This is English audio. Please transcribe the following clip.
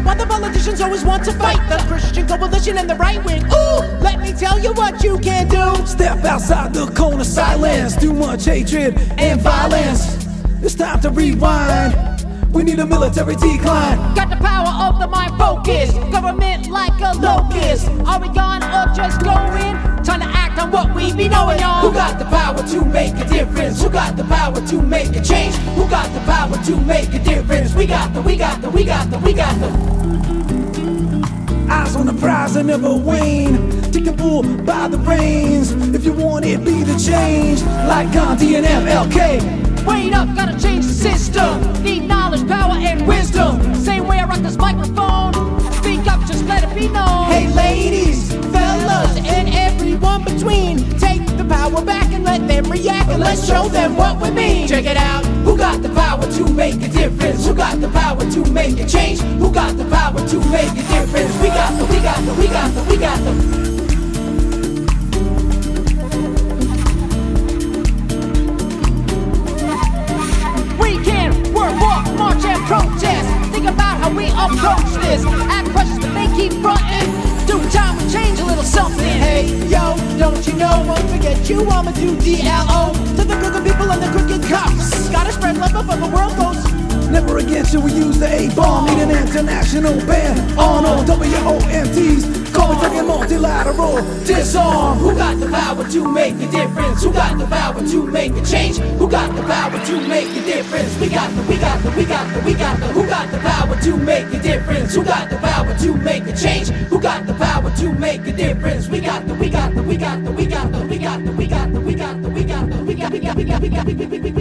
Why the politicians always want to fight the Christian coalition and the right wing? Ooh, let me tell you what you can do. Step outside the cone of silence. Too much hatred and violence. It's time to rewind. We need a military decline. Got the power of the mind focus. Government like a locust. Are we gone or just going? Time to act on what we be knowing, y'all. Who got the power to make a difference? Who got the power to make a change? Who got the power to make a difference? We got the eyes on the prize and never wane. Take the bull by the reins. If you want it, be the change. Like Gandhi and MLK. Wait up, gotta change the system. Need knowledge, power, and wisdom. Same way I rock this microphone. Speak up, just let it be known. Hey ladies, fellas, And everyone between, take the power back and let them react, and let's show them what we mean. Check it out. who got the power to make a difference? Who got the power to make a change? Who got the power to make a difference? We got the We can work, walk, march, and protest. Think about how we approach this. Act precious, but they keep fronting. Do time to change a little something. Hey, yo, don't you know? Won't forget you, I'ma do DLO. To the crooked people and the crooked cops. Gotta spread love before the world goes. Never again shall we use the A-bomb. Need an international ban on all WOMTs. Cooperative multilateral disarm. Who got the power to make a difference? Who got the power to make a change? Who got the power to make a difference? Who got the power to make a difference? Who got the power to make a change? Who got the power to make a difference? We got the